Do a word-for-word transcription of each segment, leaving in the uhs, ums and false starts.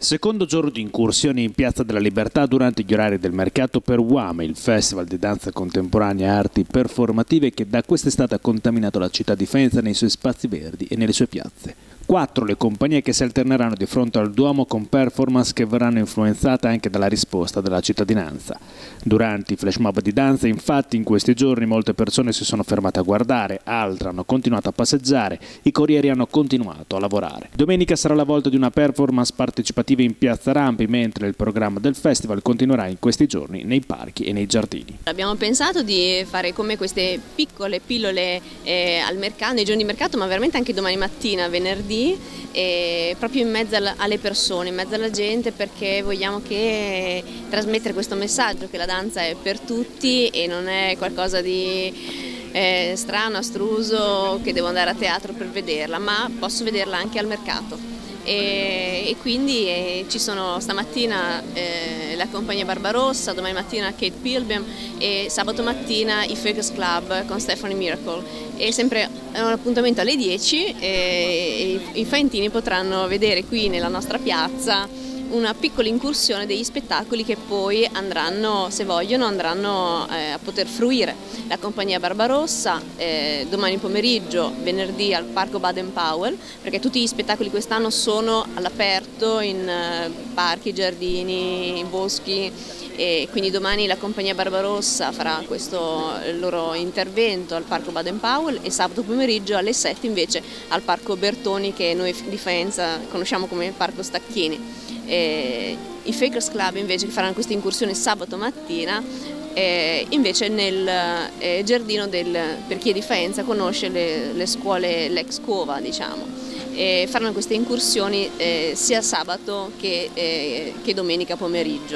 Secondo giorno di incursioni in Piazza della Libertà durante gli orari del mercato per U A M, il festival di danza contemporanea e arti performative che da quest'estate ha contaminato la città di Faenza nei suoi spazi verdi e nelle sue piazze. Quattro le compagnie che si alterneranno di fronte al Duomo con performance che verranno influenzate anche dalla risposta della cittadinanza. Durante i flash mob di danza, infatti, in questi giorni molte persone si sono fermate a guardare, altre hanno continuato a passeggiare, i corrieri hanno continuato a lavorare. Domenica sarà la volta di una performance partecipativa in Piazza Rampi, mentre il programma del festival continuerà in questi giorni nei parchi e nei giardini. Abbiamo pensato di fare come queste piccole pillole eh, al mercato, nei giorni di mercato, ma veramente anche domani mattina, venerdì, e proprio in mezzo alle persone, in mezzo alla gente, perché vogliamo che trasmettere questo messaggio che la danza è per tutti e non è qualcosa di eh, strano, astruso, che devo andare a teatro per vederla, ma posso vederla anche al mercato. E, e quindi eh, ci sono stamattina eh, la compagnia Barbarossa, domani mattina Kate Pilbeam e sabato mattina i Fakers Club con Stephanie Miracle. È sempre un appuntamento alle dieci e, e i, i faentini potranno vedere qui nella nostra piazza una piccola incursione degli spettacoli che poi andranno, se vogliono, andranno eh, a poter fruire. La compagnia Barbarossa eh, domani pomeriggio, venerdì al Parco Baden-Powell, perché tutti gli spettacoli quest'anno sono all'aperto in eh, parchi, giardini, boschi, e quindi domani la compagnia Barbarossa farà questo loro intervento al Parco Baden-Powell e sabato pomeriggio alle sette invece al Parco Bertoni, che noi di Faenza conosciamo come Parco Stacchini. E i Fakers Club invece che faranno questa incursione sabato mattina, eh, invece nel eh, giardino del, per chi è di Faenza conosce le, le scuole, l'ex Cova, diciamo, e faranno queste incursioni eh, sia sabato che, eh, che domenica pomeriggio.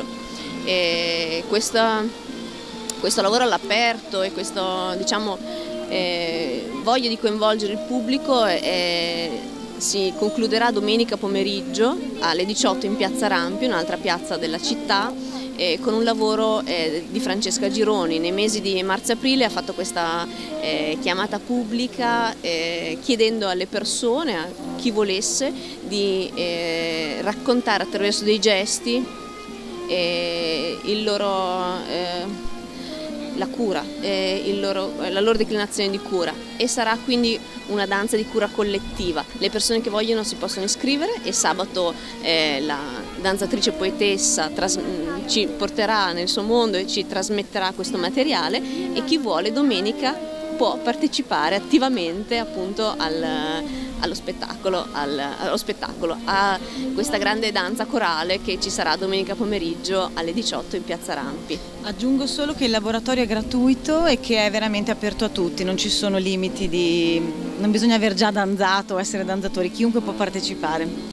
E questa, questo lavoro all'aperto e questo, diciamo, eh, voglia di coinvolgere il pubblico è, si concluderà domenica pomeriggio alle diciotto in Piazza Rampi, un'altra piazza della città, eh, con un lavoro eh, di Francesca Gironi. Nei mesi di marzo-aprile ha fatto questa eh, chiamata pubblica eh, chiedendo alle persone, a chi volesse, di eh, raccontare attraverso dei gesti eh, il loro... Eh, la cura, eh, il loro, la loro declinazione di cura, e sarà quindi una danza di cura collettiva. Le persone che vogliono si possono iscrivere e sabato eh, la danzatrice poetessa ci porterà nel suo mondo e ci trasmetterà questo materiale, e chi vuole domenica può partecipare attivamente appunto al, allo, spettacolo, al, allo spettacolo, a questa grande danza corale che ci sarà domenica pomeriggio alle diciotto in Piazza Rampi. Aggiungo solo che il laboratorio è gratuito e che è veramente aperto a tutti, non ci sono limiti di... non bisogna aver già danzato o essere danzatori, chiunque può partecipare.